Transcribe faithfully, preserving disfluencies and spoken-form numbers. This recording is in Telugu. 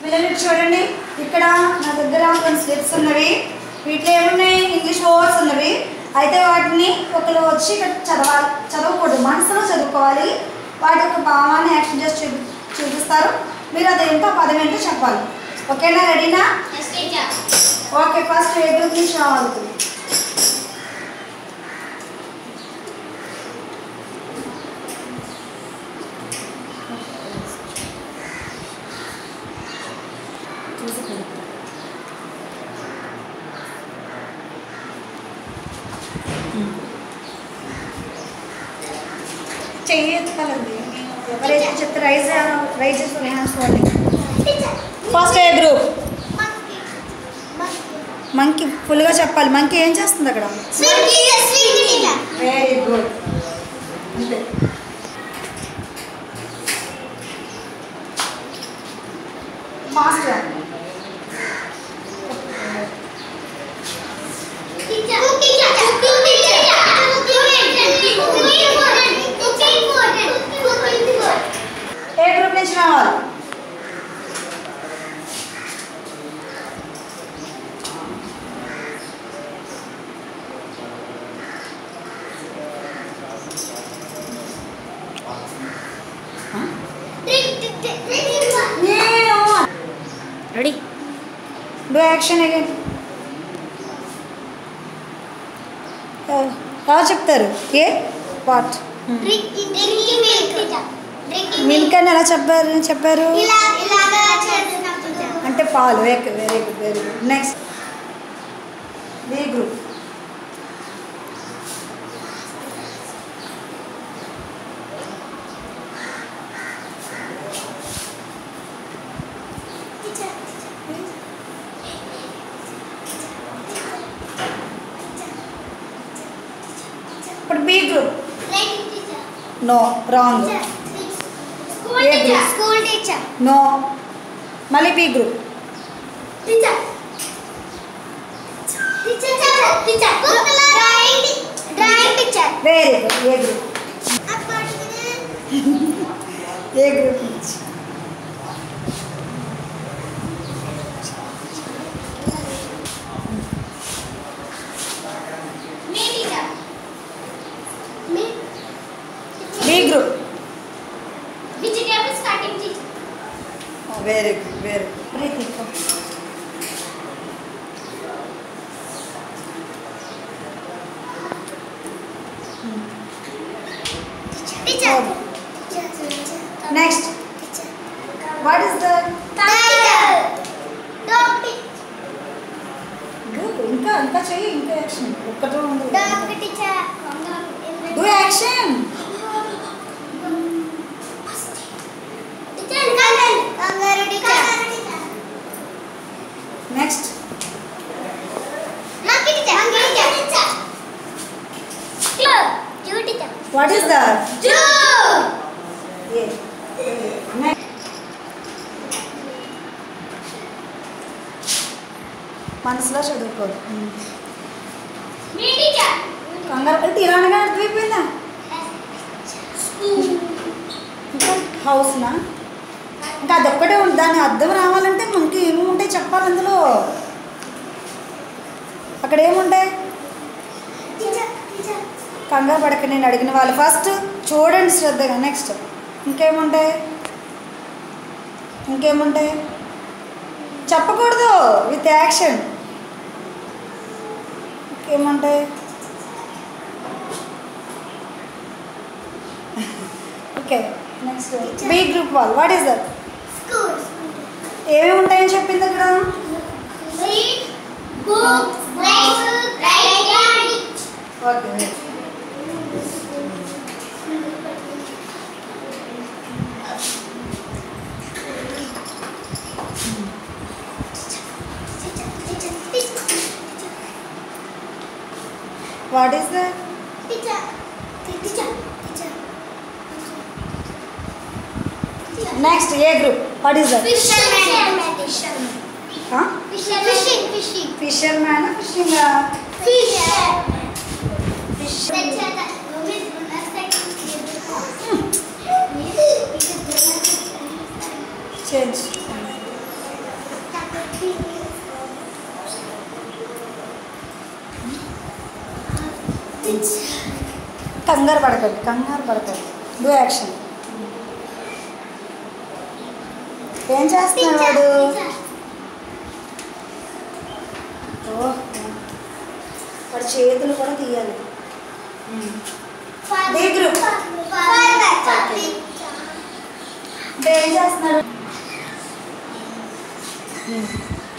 పిల్లలు చూడండి, ఇక్కడ నా దగ్గర కొన్ని స్లిప్స్ ఉన్నవి. వీటిలో ఏమున్నాయి? ఇంగ్లీష్ వర్డ్స్ ఉన్నవి. అయితే వాటిని ఒకరు వచ్చి ఇక్కడ చదవాలి, చదవకూడదు, మనసులో చదువుకోవాలి. వాటి యొక్క భావాన్ని యాక్షన్ చేసి చూపి చూపిస్తారు మీరు అదేంటో పదం ఏంటో చెప్పాలి. ఓకేనా? రెడీనా? ఓకే, ఫస్ట్ ఏ గ్రూప్ నుంచి రావాలి? చెయ్యాలండి ఎవరైతే చెప్తే రైజ్ రైజ్ చేసుకుని హ్యాండ్స్ వాడి. First A group monkey. ఫుల్గా చెప్పాలి. మంకీ ఏం చేస్తుంది అక్కడ? Very good. అంతే. ఫాస్ట్గా. ఏ గ్రూప్ నుంచి రావాలి? రెడీ? Do action again. ఎవరు చెప్తారు? ఏ వాట్? మిల్క్ అని ఎలా చెప్పారు చెప్పారు అంటే పాలు. Very good, very good. Next B group. ఇప్పుడు B group. No, wrong. A group? School teacher. No. మళ్ళీ B group. Teacher. Teacher teacher drawing drawing teacher. Very good. A group? A group నుంచి? మీ టీచర్. మీ B group. Vegetables cutting teacher. Very good, very good. Preethi. Teacher. Next what is the tiger. Dog. Good. ఇంకా ఇంకా చెయ్యి. ఇంకా యాక్షన్. ఒక్కటే ఉంది. Dog teacher. Do action. Teacher కంగారు. Kangaroo teacher. Next monkey teacher. Monkey teacher. Zoo teacher. What is the zoo. ఏ నెక్స్ట్ మనసులో చదువుకోరు. మీ టీచర్. కంగారు పడి తీరానగా అర్థమైపోయిందా? ఇంకా హౌస్నా? ఇంకా అదొక్కటే ఉంది. దాని అర్థం రావాలంటే మనకి ఏమి ఉంటాయి చెప్పాలి అందులో. అక్కడ ఏముంటాయి? కంగారు పడక నేను అడిగిన వాళ్ళు ఫస్ట్ చూడండి శ్రద్ధగా. నెక్స్ట్ ఇంకేముంటాయి? ఇంకేముంటాయి చెప్పకూడదు, విత్ యాక్షన్. ఇంకేముంటాయి? ఓకే, నెక్స్ట్ బి గ్రూప్ వాళ్ళు. What is that? స్కూల్. ఏమేమి ఉంటాయని చెప్పింది అక్కడ? Read books, right right. Okay. What is that? Teacher. Teacher. Teacher. Next, A group. What is that? Fisherman. Huh? Fishing. Fishing. Fisherman or fishing? Fish. Fish. Fish. Change. కంగారు పడకండి కంగారు పడకండి డూ యాక్షన్. ఏం చేస్తున్నాడు వాడు? ఓ వాడు చేతులు కూడా తీయాలి. డే గ్రూప్ ఏం చేస్తున్నాడు?